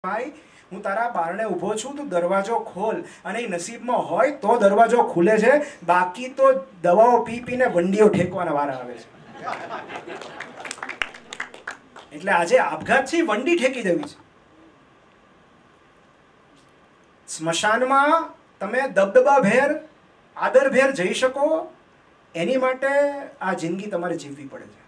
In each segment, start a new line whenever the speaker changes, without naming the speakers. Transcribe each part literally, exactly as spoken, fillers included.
ભાઈ હું તારા બારણે ઊભો છું, તું દરવાજો ખોલ. અને એ નસીબમાં હોય તો દરવાજો ખુલે છે, બાકી તો દવાઓ પી પીને વંડીઓ ઠેકવાના વારા આવે છે. એટલે આજે આપઘાત છે, વંડી ઠેકી દેવી છે. સ્મશાનમાં તમે દબદબા ભેર આદર ભેર જઈ શકો, એની માટે આ જિંદગી તમારે જીવવી પડે છે.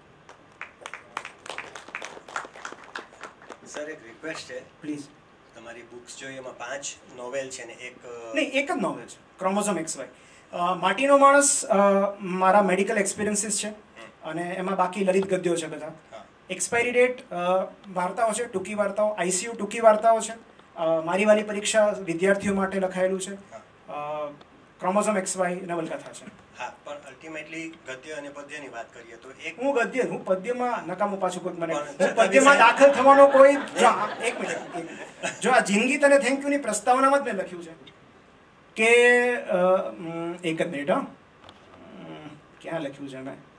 સર એક રિક્વેસ્ટ છે,
પ્લીઝ.
તમારી બુક્સ જોઈએ, એમાં પાંચ નોવેલ છે ને એક
નહીં, એક જ નોવેલ છે, ક્રોમોઝોમ એક્સ વાય. માટીનો માણસ મારા મેડિકલ એક્સપિરિયન્સીસ છે, અને એમાં બાકી લલિત ગદ્યો છે બધા. એક્સપાયરી ડેટ વાર્તાઓ છે, ટૂંકી વાર્તાઓ. આઈસીયુ ટૂંકી વાર્તાઓ છે. મારી વાલી પરીક્ષા વિદ્યાર્થીઓ માટે લખાયેલું છે. ક્રોમોઝોમ એક્સ વાય નવલકથા છે.
હા, પણ અલ્ટિમેટલી ગદ્ય અને પદ્યની વાત કરીએ તો એક
હું ગદ્ય હું પદ્યમાં નકામું પાછું કોઈ મને હું પદ્યમાં દાખલ થવાનો કોઈ જો એક મિનિટ જો આ જિંદગી તને થેન્ક યુ ની પ્રસ્તાવનામાં જ મેં લખ્યું છે કે એક જ મિનિટ હા ક્યાં લખ્યું છે મેં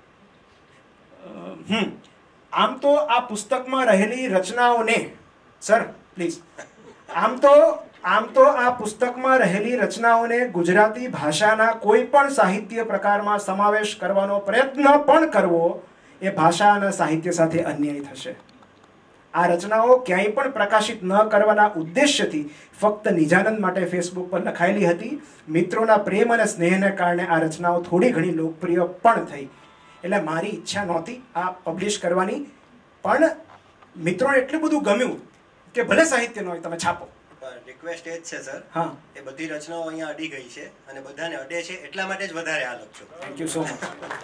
હમ આમ તો આ પુસ્તકમાં રહેલી રચનાઓને સર પ્લીઝ આમ તો આમ તો આ પુસ્તકમાં રહેલી રચનાઓને ગુજરાતી ભાષાના કોઈ પણ સાહિત્ય પ્રકારમાં સમાવેશ કરવાનો પ્રયત્ન પણ કરવો એ ભાષા અને સાહિત્ય સાથે અન્યાય થશે. આ રચનાઓ ક્યાંય પણ પ્રકાશિત ન કરવાના ઉદ્દેશ્યથી ફક્ત નિજાનંદ માટે ફેસબુક પર લખાયેલી હતી. મિત્રોના પ્રેમ અને સ્નેહને કારણે આ રચનાઓ થોડી ઘણી લોકપ્રિય પણ થઈ. એટલે મારી ઈચ્છા નહોતી આ પબ્લિશ કરવાની, પણ મિત્રોને એટલું બધું ગમ્યું કે ભલે સાહિત્ય ન હોય તમે છાપો.
રિક્વેસ્ટ એ જ છે સર,
હા,
એ બધી રચનાઓ અહીંયા અડી ગઈ છે અને બધાને અડે છે, એટલા માટે જ વધારે આ લખજો.
Thank you so much.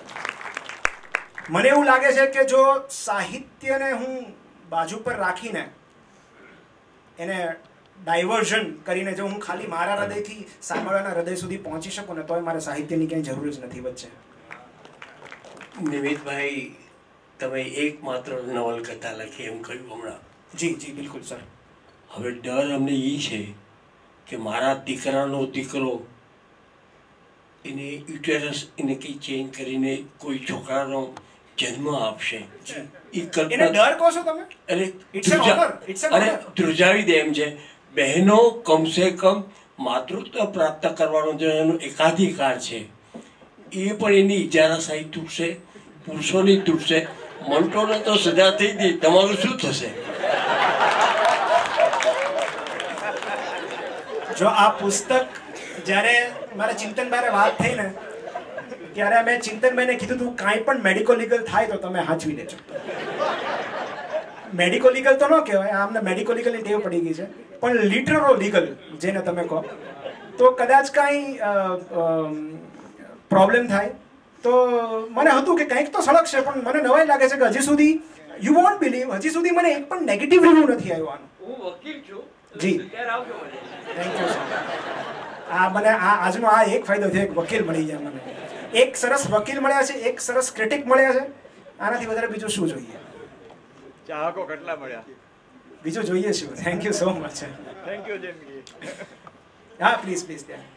મને એવું લાગે છે કે જો સાહિત્યને હું બાજુ પર રાખીને એને ડાયવર્ઝન કરીને જો હું ખાલી મારા હૃદયથી સાંભળવાના હૃદય સુધી પહોંચી શકું ને તોય મારે સાહિત્યની ક્યાંય જરૂર જ નથી વચ્ચે.
નિમિતભાઈ, તમે એકમાત્ર નવલકથા લખી એમ કહ્યું હમણાં.
જી જી બિલકુલ સર.
હવે ડર અમને એ છે કે મારા દીકરાનો દીકરો એને યુટેરસ એને કંઈ ચેન્જ કરીને કોઈ છોકરાનો જન્મ આપશે.
એને ડર કહો છો તમે?
અરે
it's an honour, it's an
અરે ધ્રુજાવી દે એમ છે. બહેનો કમસે કમ માતૃત્વ પ્રાપ્ત કરવાનો જે એનો એકાધિકાર છે એ પણ એની ઇજારાશાહી તૂટશે, પુરુષોની તૂટશે. મંટોને તો સજા થઈ ગઈ, તમારું શું થશે?
જો આ પુસ્તક જ્યારે મારા ચિંતનભાઈને વાત થઈ ને ત્યારે મેં ચિંતનભાઈને કીધું તું કાંઈ પણ મેડિકો લીગલ થાય તો તમે હાચવી લેજો. મેડિકો લીગલ તો ન કહેવાય, આમને મેડિકો લીગલની ટેવ પડી ગઈ છે, પણ લિટરો લીગલ જેને તમે કહો તો કદાચ કાંઈ પ્રોબ્લેમ થાય તો મને હતું કે કંઈક તો સળગશે, પણ મને નવાઈ લાગે છે કે હજી સુધી યુ વોન્ટ બિલીવ હજી સુધી મને એક પણ નેગેટિવ રિવ્યુ નથી આવ્યો આનો.
હું વકીલ છું
જી, થેન્ક યુ. આ મને આ આજનો આ એક ફાયદો થયો, એક વકીલ મળી જાય મને. એક સરસ વકીલ મળ્યા છે, એક સરસ ક્રિટિક મળ્યા છે. આનાથી વધારે બીજું શું જોઈએ?
ચાહકો કેટલા મળ્યા?
બીજું જોઈએ શું? Thank you so much.
Thank you જિંદગી.
હા પ્લીઝ પ્લીઝ ત્યાં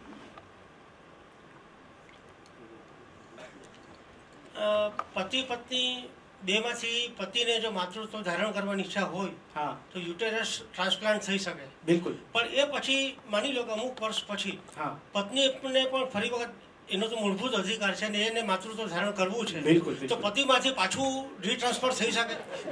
પતિ પત્ની બેમાંથી પતિને જો માતૃત્વ ધારણ કરવાની ઈચ્છા હોય
હા
તો યુટેરસ ટ્રાન્સપ્લાન્ટ થઈ શકે.
બિલકુલ.
પણ એ પછી માની લો કે અમુક વર્ષ પછી
હા
પત્નીને પણ ફરી વખત એનો તો મૂળભૂત અધિકાર છે ને એને માતૃત્વ ધારણ કરવું છે.
બિલકુલ,
તો
બિલકુલ.
પતિમાંથી પાછું રીટ્રાન્સફર થઈ શકે.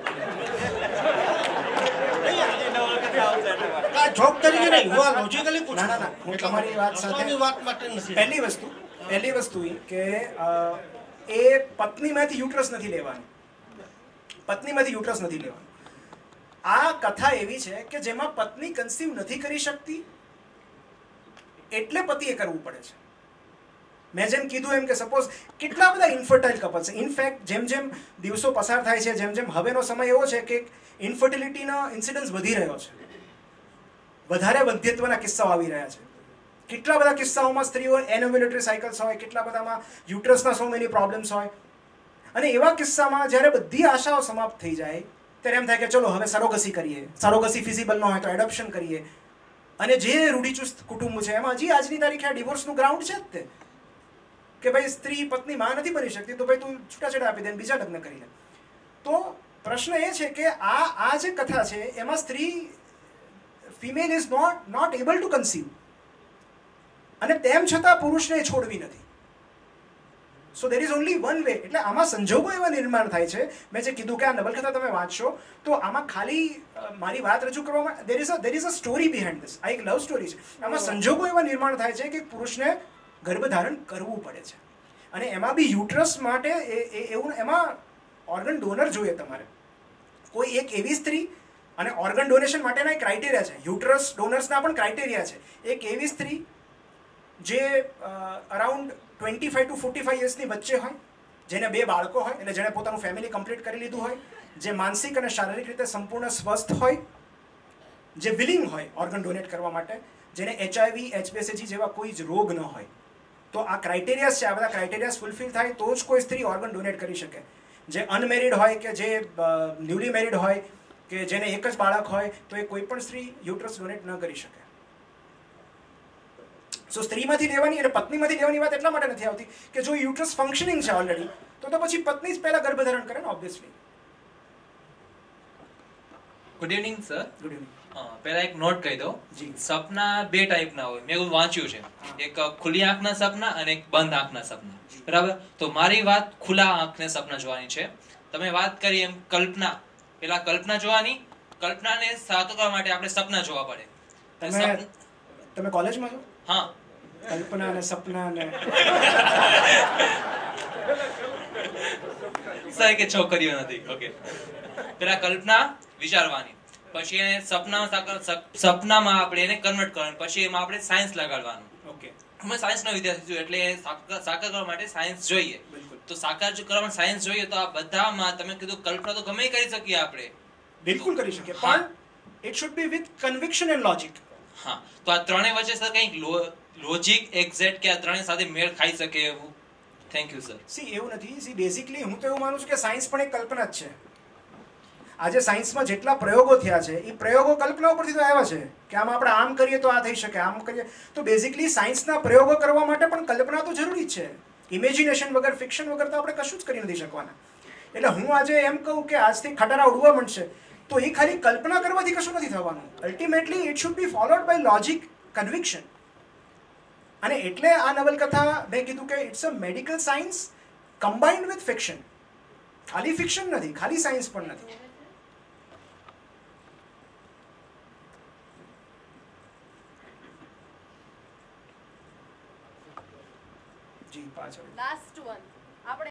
આ જોબ તરીકે નહીં, હું આ લોજિકલી પૂછું.
ના ના ના હું તમારી વાત સાથે
હસવાની વાત માટે નથી.
પહેલી વસ્તુ પહેલી વસ્તુ એ કે એ પત્નીમાંથી યુટ્રસ નથી લેવાનું, પત્નીમાંથી યુટ્રસ નથી લેવાનું. આ કથા એવી છે કે જેમાં પત્ની કન્સીવ નથી કરી શકતી એટલે પતિએ કરવું પડે છે. મેં જેમ કીધું એમ કે સપોઝ કેટલા બધા ઇન્ફર્ટાઇલ કપલ છે. ઇનફેક્ટ જેમ જેમ દિવસો પસાર થાય છે, જેમ જેમ હવેનો સમય એવો છે કે ઇન્ફર્ટિલિટીનો ઇન્સિડન્સ વધી રહ્યો છે, વધારે વંધ્યત્વના કિસ્સાઓ આવી રહ્યા છે. કેટલા બધા કિસ્સાઓમાં સ્ત્રીઓ એનોવ્યુલેટરી સાયકલ્સ હોય, કેટલા બધામાં યુટ્રસના સો મેની પ્રોબ્લેમ્સ હોય. અને એવા કિસ્સામાં જ્યારે બધી આશાઓ સમાપ્ત થઈ જાય ત્યારે એમ થાય કે ચલો હવે સરોગસી કરીએ. સરોગસી ફિઝિબલ ન હોય તો એડોપ્શન કરીએ. અને જે રૂઢિચુસ્ત કુટુંબ છે એમાં હજી આજની તારીખે આ ડિવોર્સનું ગ્રાઉન્ડ છે જ તે કે ભાઈ સ્ત્રી પત્ની માં નથી બની શકતી તો ભાઈ તું છૂટાછેડા આપી દે ને બીજા લગ્ન કરી લે. તો પ્રશ્ન એ છે કે આ આ જે કથા છે એમાં સ્ત્રી female is not not able to conceive, અને તેમ છતાં પુરુષને છોડવી નથી. So there is only one way. એટલે આમાં સંજોગો એવા નિર્માણ થાય છે. મેં જે કીધું કે આ નવલકથા તમે વાંચશો તો આમાં ખાલી મારી વાત રજૂ કરવામાં there is a there is a story behind this. આ એક લવ સ્ટોરી છે. આમાં સંજોગો એવા નિર્માણ થાય છે કે પુરુષને ગર્ભધારણ કરવું પડે છે, અને એમાં બી યુટ્રસ માટે એવું એમાં ઓર્ગન ડોનર જોઈએ તમારે. કોઈ એક એવી સ્ત્રી, અને ઓર્ગન ડોનેશન માટેના ક્રાઇટેરિયા છે, યુટ્રસ ડોનર્સના પણ ક્રાઇટેરિયા છે. એક એવી સ્ત્રી જે around twenty five to forty five યર્સની વચ્ચે હોય, જેને બે બાળકો હોય, એટલે જેણે પોતાનું ફેમિલી કમ્પ્લીટ કરી લીધું હોય, જે માનસિક અને શારીરિક રીતે સંપૂર્ણ સ્વસ્થ હોય, જે વિલિંગ હોય ઓર્ગન ડોનેટ કરવા માટે, જેને એચઆઈવી એચપીએસજી જેવા કોઈ જ રોગ ન હોય. તો આ ક્રાઇટેરિયાસ છે. આ બધા ક્રાઇટેરિયાસ ફૂલફિલ થાય તો જ કોઈ સ્ત્રી ઓર્ગન ડોનેટ કરી શકે. જે અનમેરિડ હોય કે જે ન્યૂલી મેરિડ હોય કે જેને એક જ બાળક હોય, તો એ કોઈ પણ સ્ત્રી યુટ્રસ ડોનેટ ન કરી શકે. સો સ્ત્રીમાંથી લેવાની અને પત્નીમાંથી લેવાની વાત એટલા માટે નથી આવતી કે જો યુટ્રસ ફંક્શનિંગ છે ઓલરેડી, તો તો પછી પત્ની જ પહેલા ગર્ભધારણ કરે ને, obviously.
Good evening sir.
Good evening.
પહેલા એક નોટ કહી દો. સપના બે ટાઈપના હોય, મેં એવું વાંચ્યું છે. એક ખુલ્લી આંખના સપના અને એક બંધ આંખના સપના. બરાબર? તો મારી વાત ખુલ્લા આંખને સપના જોવાની છે. તમે વાત કરી એમ કલ્પના, પેલા કલ્પના જોવાની. કલ્પનાને સાચું કરવા માટે આપણે સપના જોવા પડે.
તમે તમે કોલેજમાં છો?
હા.
કલ્પના અને સપના ને
સર કે છોકરીઓ નથી. ઓકે. પેલા કલ્પના વિચારવાની, પછી એને સપના સપનામાં આપણે એને કન્વર્ટ કરવાનું, પછી એમાં આપણે સાયન્સ લગાડવાનું.
ઓકે.
અમે સાયન્સનો વિદ્યાર્થી છું, એટલે સાકાર કરવા માટે સાયન્સ જોઈએ. તો સાકાર કરવા માટે સાયન્સ જોઈએ, તો આ બધામાં તમે કીધું કલ્પના તો ગમે કરી શકીએ આપણે.
બિલકુલ કરી શકીએ, પણ it should be with conviction and logic.
હા. તો આ ત્રણેય વચ્ચે સર કંઈક લોજિક એક્ઝેક્ટ કે આ ત્રણેય સાથે મેળ ખાઈ શકે એવું? Thank you sir.
સી એવું નથી. સી બેઝિકલી હું તો એવું માનું છું કે સાયન્સ પણ એક કલ્પના જ છે. આજે સાયન્સમાં જેટલા પ્રયોગો થયા છે એ પ્રયોગો કલ્પના ઉપરથી તો આવ્યા છે કે આમ આપણે આમ કરીએ તો આ થઈ શકે, આમ કરીએ તો બેઝિકલી સાયન્સના પ્રયોગો કરવા માટે પણ કલ્પના તો જરૂરી જ છે. ઇમેજિનેશન વગર, ફિક્શન વગર તો આપણે કશું જ કરી નથી શકવાના. એટલે હું આજે એમ કહું કે આજથી ખટારા ઉડવા માંડશે, તો એ ખાલી કલ્પના કરવાથી કશું નથી થવાનું. Ultimately it should be followed by logic, conviction. અને એટલે આ નવલકથા મેં કીધું કે it's a medical science combined with fiction. ખાલી ફિક્શન નથી, ખાલી સાયન્સ પણ નથી. જી પાછળ
લાસ્ટ વન.